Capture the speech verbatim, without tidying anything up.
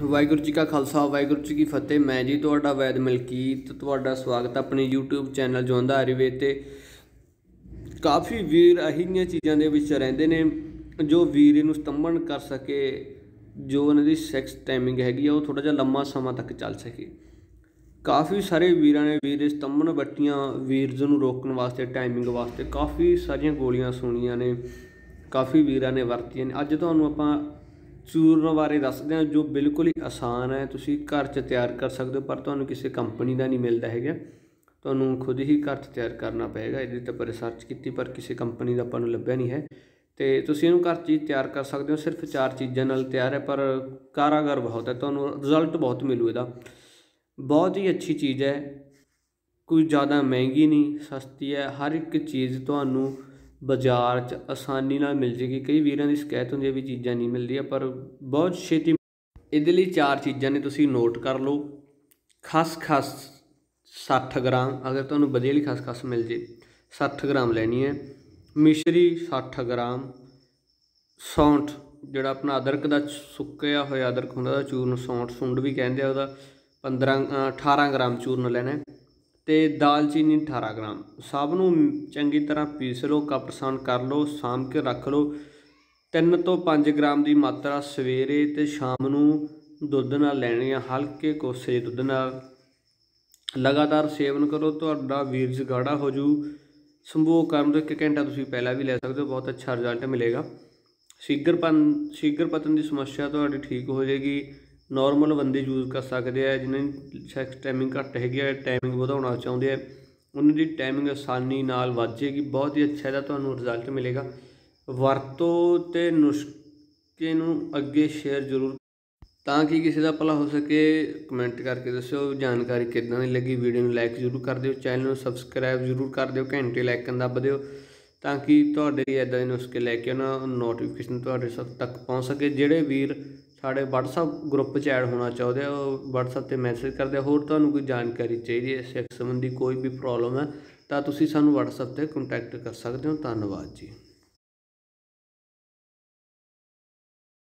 वाहिगुरू जी का खालसा वाहिगुरू जी की फतेह। मैं जी तुहाडा वैद मलकीत तुहाडा स्वागत अपने यूट्यूब चैनल जिउंदा आयुर्वेद ते काफ़ी वीर अहिजियां चीज़ों के विच रहिंदे ने जो वीर इनू स्तंभन कर सके, जो उन्हां दी सैक्स टाइमिंग हैगी आ वो थोड़ा जिहा लंबा समा तक चल सके। काफ़ी सारे वीरां ने वीर स्तंभन बट्टियां वीरज नूं रोकण वास्ते टाइमिंग वास्ते काफ़ी सारियां गोलियां सुनियां ने, काफ़ी वीरां ने वरतियां ने। अज तुहानूं आपां चूर्ण बारे दसदे हैं जो बिल्कुल ही आसान है, तुसीं घर च तैयार कर सकते हो, पर तुहानूं किसी कंपनी का नहीं मिलता है, तुहानूं खुद ही घर च तैयार करना पेगा। इहदे ते आपां रिसर्च की पर किसी कंपनी का आपां नूं लभ्या नहीं है, तो तुसीं इहनूं घर च ही तैयार कर सकते हो। सिर्फ चार चीज़ों नाल तैयार है, पर कारागर बहुत है, तुहानूं रिजल्ट बहुत मिलू इहदा। बहुत ही अच्छी चीज़ है, कोई ज़्यादा महंगी नहीं, सस्ती है। हर एक चीज़ तुहानूं बाजार च आसानी नाल मिल जाएगी। कई वीरां दी शिकायत होंदी है भी चीज़ां नहीं मिलदियां, पर बहुत छेती। इहदे लई चार चीज़ां ने, तुसीं नोट कर लो। खसखस सठ ग्राम, अगर तुहानूं वधिया वाली खसखस मिल जे सठ ग्राम लैनी है। मिश्री सठ ग्राम। सौंठ जिहड़ा अपना अदरक का सुक्किया होया अदरक हुंदा चूर्ण, सौंठ सुंड भी कहते हैं उहदा, पंद्रह अठारह ग्राम चूर्ण लैना है। तो दालचीनी अठारह ग्राम। सब नूं चंगी तरह पीस लो, कपसान कर लो, साम के रख लो। तीन तो पाँच ग्राम की मात्रा सवेरे तो शाम नूं दुध नाल लैनी है, हल्के कोसे दुध नाल। लगातार सेवन करो, तुहाडा वीरज गाढ़ा हो जू। संभोग करन तो एक घंटा तुसीं पहला भी लै सकते हो, बहुत अच्छा रिजल्ट मिलेगा। शीघ्रपन शीघ्र पतन की समस्या तुहाडी ठीक हो जाएगी। नॉर्मल बंदे यूज़ कर सकते हैं जिन्हें सैक्स टाइमिंग घट हैगी, टाइमिंग वधाउणा चाहुंदे हैं, उन्हां दी टाइमिंग आसानी नाल वध जाएगी। बहुत ही अच्छा इहदा तुहानूं रिजल्ट मिलेगा। वरतो ते नुस्खे नूं अगे शेयर जरूर ताकि किसी का भला हो सके। कमेंट करके दस्यो जानकारी किदां दी लगी। वीडियो नूं लाइक जरूर कर दिओ, चैनल नूं सबसक्राइब जरूर कर दिओ, घंटे लाइकन दब दिओ ताकि तुहाडे लई इदां दे नुस्खे लैके ना नोटिफिकेशन तुहाडे तक पहुँच सके। जिहड़े वीर साडे वट्सअप ग्रुप च ऐड होना चाहते हैं वो वट्सअप ते मैसेज करदे। होर तुहानूं कोई जानकारी चाहिए है सैक्स संबंधी कोई भी प्रॉब्लम है तो तुसीं सानूं वट्सअप ते कंटैक्ट कर सकते हो। धन्नवाद जी।